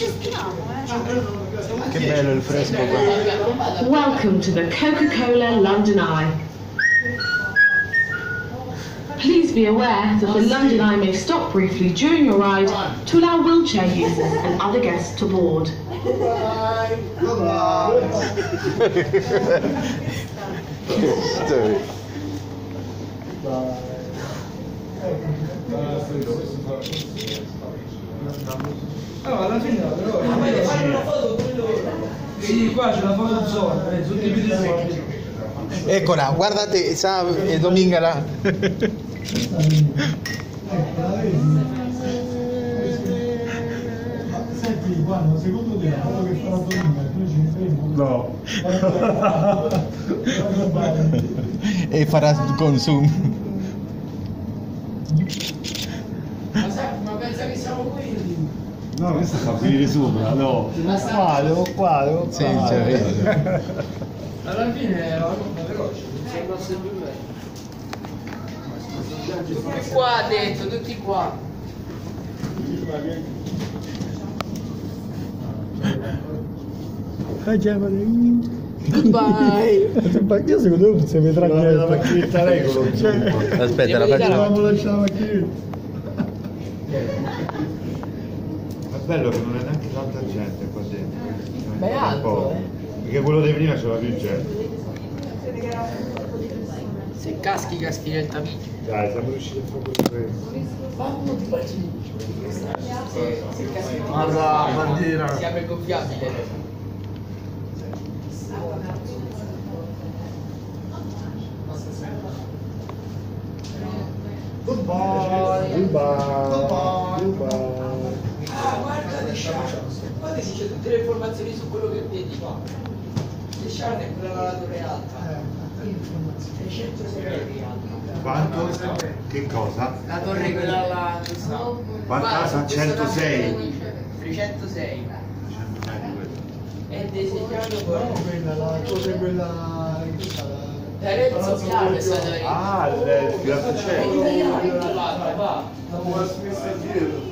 Che bello il fresco qua. Welcome to the Coca-Cola London Eye. Please be aware that the London Eye may stop briefly during your ride to allow wheelchair users and other guests to board. Goodbye. Goodbye. Alla fine però sì, qua c'è la foto zona, tutti i video. Eccola, guardate, sa Dominga là. Senti, guarda, secondo te quello che farà Dominga, noi ci vedremo? No. E farà consumo. Ma pensa che siamo qui? No, questo fa finire sopra, no. Devo qua. Sì, c'è. Alla fine la compra veloce, sei passi più bello. Tutti qua dentro, tutti qua. Goodbye. Io secondo me se vedrà la macchinetta regolo. Aspetta, la faccio. Dovevamo lasciare la macchinetta. È bello che non è neanche tanta gente qua dentro. Ma è alto, Perché quello di prima c'era più gente. Se caschi nel tapping. Dai, siamo riusciti a fare questo. Guarda, bandiera. Si apre gonfiabile. Goodbye. Ah, guarda, guarda che c'è tutte le informazioni su quello che vedi qua. Le sciarne è quella della torre alta. 306 metri alta. Quanto? Che cosa? La torre quella là, Quanta? 106. 306. È disegnato con La torre quella... Lorenzo Piano è stato Ah, il grattacielo. va. La Westminster Hill.